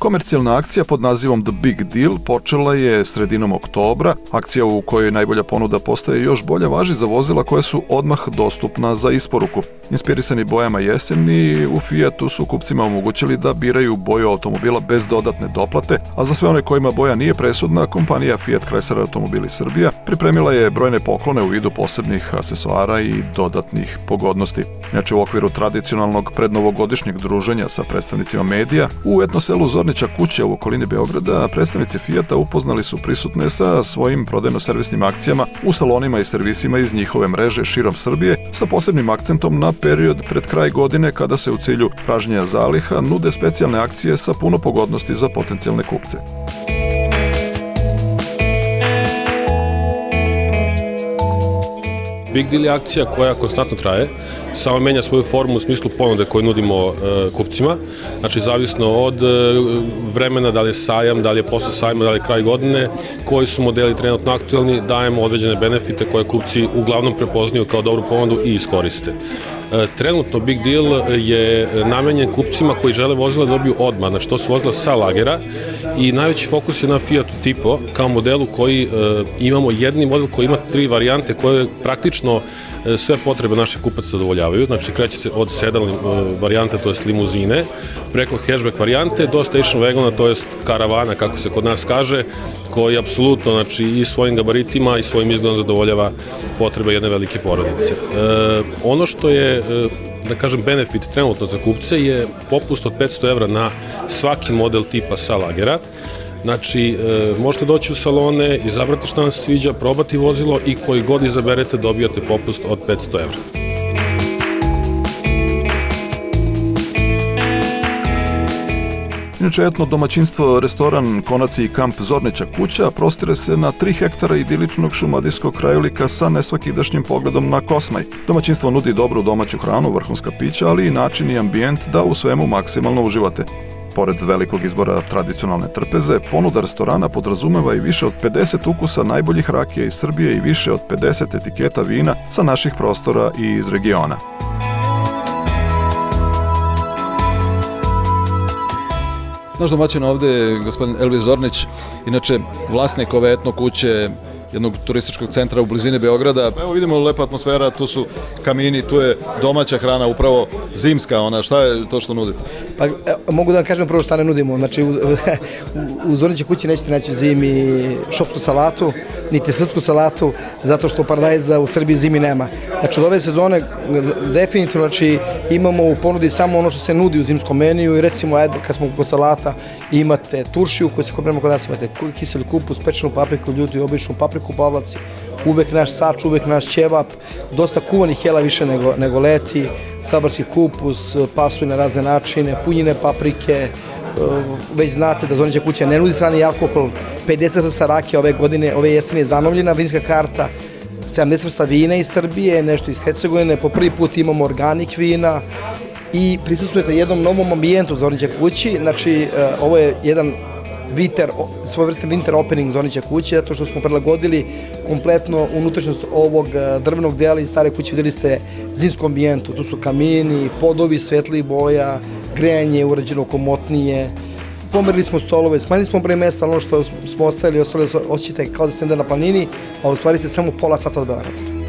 Komercijalna akcija pod nazivom The Big Deal počela je sredinom oktobra. Akcija u kojoj najbolja ponuda postaje još bolja važi za vozila koja su odmah dostupna za isporuku. Inspirisani bojama jeseni, u Fiatu su kupcima omogućili da biraju boju automobila bez dodatne doplate, a za sve one kojima boja nije presudna, kompanija Fiat Chrysler Automobili Srbija pripremila je brojne poklone u vidu posebnih aksesoara i dodatnih pogodnosti. Inače, u okviru tradicionalnog prednovogodišnjeg druženja sa predstavnicima medija, u etno selu Zornića kuća u okolini Beograda, predstavnici Fijata upoznali su prisutne sa svojim prodajno-servisnim akcijama u salonima i servisima iz njihove mreže širom Srbije, sa posebnim akcentom na period pred kraj godine kada se u cilju pražnjenja zaliha nude specijalne akcije sa puno pogodnosti za potencijalne kupce. Big Deal je akcija koja konstantno traje, samo menja svoju formu u smislu ponude koju nudimo kupcima. Znači, zavisno od vremena, da li je sajam, da li je posle sajma, da li je kraj godine, koji su modeli trenutno aktuelni, dajemo određene benefite koje kupci uglavnom prepoznaju kao dobru ponudu i iskoriste. Trenutno Big Deal je namenjen kupcima koji žele vozila da dobiju odmah, znači to su vozila sa lagera i najveći fokus je na Fiatu Tipo kao modelu koji imamo jedni model koji ima 3 varijante koje praktično sve potrebe naših kupaca zadovoljavaju, znači kreće se od sedan varijante, to je limuzine, preko hatchback varijante do station wagona, to je karavana, kako se kod nas kaže, koji apsolutno, znači, i svojim gabaritima i svojim izgledom zadovoljava potrebe jedne velike porodice. Ono što je, da kažem, benefit trenutno za kupce je popust od 500 € na svaki model tipa sa lagera. Znači, možete doći u salone, izabrati šta vam se sviđa, probati vozilo i koji god izaberete dobijate popust od 500 €. Inače, etno domaćinstvo, restoran, konaci i kamp Zornića kuća prostire se na 3 hektara idiličnog šumadijskog krajolika sa nesvakidašnjim pogledom na Kosmaj. Domaćinstvo nudi dobru domaću hranu, vrhunska pića, ali i način i ambijent da u svemu maksimalno uživate. Pored velikog izbora tradicionalne trpeze, ponuda restorana podrazumeva i više od 50 ukusa najboljih rakija iz Srbije i više od 50 etiketa vina sa naših prostora i iz regiona. Naš domaćin ovde je gospodin Elvis Zornić, inače vlasnik ove etno kuće, jednog turističkog centra u blizini Beograda. Evo vidimo lepa atmosfera, tu su kamini, tu je domaća hrana, upravo zimska, šta je to što nudite? Pa mogu da vam kažem prvo šta ne nudimo, znači u Zornićoj kući nećete naći zimi šopsku salatu, niti srpsku salatu, zato što paradajza u Srbiji zimi nema. Znači od ove sezone definitivno imamo u ponudi samo ono što se nudi u zimskom meniju i recimo kad smo kod salata imate turšiju koju se kopnemo kod nas, imate kiseli kupus, pečenu papriku, ljutu i običnu papriku, pavlaci, uvek naš sač, uvek naš ćevap, dosta kuvanih jela više nego leti, sabarski kupus, pasuj na razne načine, punjine paprike, već znate da Zornića kuća ne nudi strani alkohol, 50 vrsta rakija ove godine, ove jeseni je zanovljena vinska karta, 70 vrsta vina iz Srbije, nešto iz Hercegovine, po prvi put imamo organik vina i prisustujete jednom novom ambijentu Zornića kući, znači ovo je jedan svojevrsni winter opening Zornića kuće, zato što smo prilagodili kompletno unutrašnjost ovog drvenog dela i stare kuće, videli ste zimskom ambijentu, tu su kamini, podovi svetlih boja, grejanje urađeno komotnije, pomerili smo stolove, smanjili smo broj mesta, ono što smo ostavili, ostali osjećate kao da ste na planini, a u stvari ste samo pola sata od Beograda.